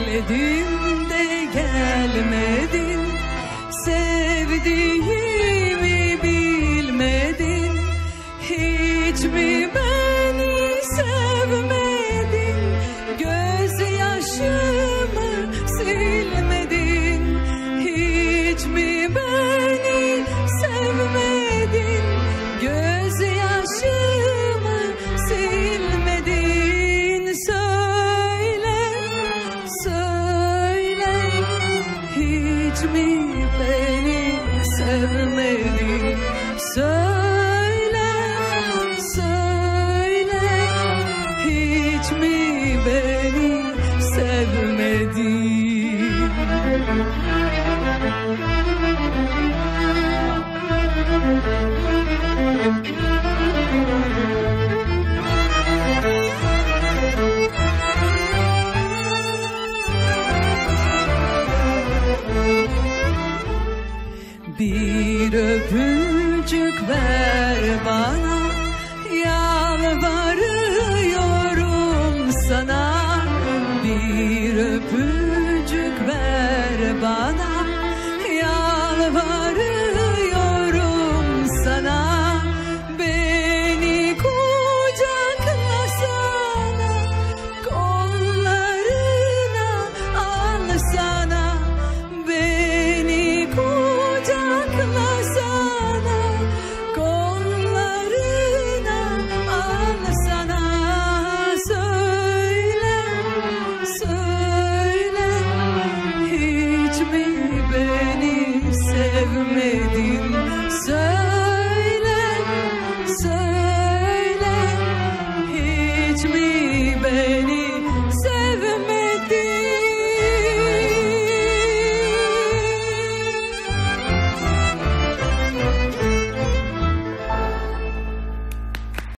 Bekledim de gelmedin, sevdiğimi bilmedin. Hiç mi beni sevmedin, gözyaşımı silmedin. Hiç mi beni sevmedin, gözyaşımı silmedin. Söyle, söyle, hiç mi beni sevmedin? Söyle, söyle, hiç mi beni sevmedin? Bir öpücük ver bana, yalvarıyorum sana. Bir öpücük ver bana, yalvarıyorum.